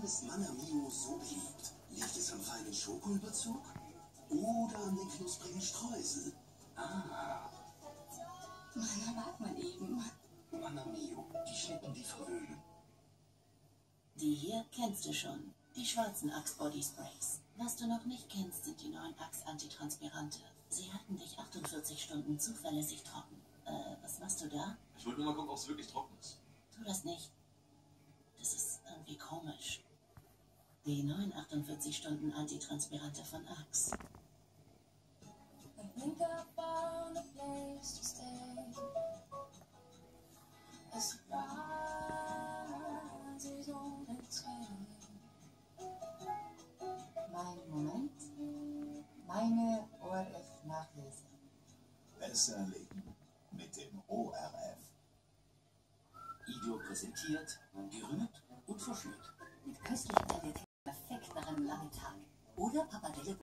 ist Manna Mio so beliebt? Liegt es am feinen Schokoüberzug? Oder an den knusprigen Streusel? Ah. Manna mag man eben. Manna Mio, die Schnitten, die verwöhnen. Die hier kennst du schon. Die schwarzen Axe Body Sprays. Was du noch nicht kennst, sind die neuen Axe Antitranspirante. Sie halten dich 48 Stunden zuverlässig trocken. Was machst du da? Ich wollte nur mal gucken, ob es wirklich trocken ist. Tu das nicht. Das ist irgendwie komisch. Die neuen 48 Stunden Antitranspirante von Axe. I think I found a place to stay. A surprise is on its way. Mein Moment. Meine ORF-Nachlese. Besser leben mit dem ORF. Ido präsentiert, gerührt und verschürt. Mit köstlichen Servietten perfekt nach einem langen Tag. Oder Pappardelle